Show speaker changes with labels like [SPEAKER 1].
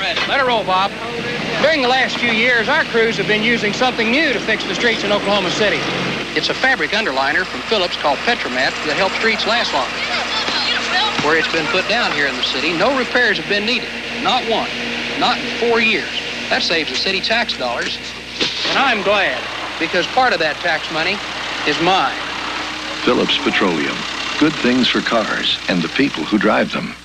[SPEAKER 1] Let it roll, Bob. During the last few years, our crews have been using something new to fix the streets in Oklahoma City. It's a fabric underliner from Phillips called Petromat that helps streets last longer. Where it's been put down here in the city, no repairs have been needed. Not one. Not in 4 years. That saves the city tax dollars. And I'm glad, because part of that tax money is mine.
[SPEAKER 2] Phillips Petroleum. Good things for cars and the people who drive them.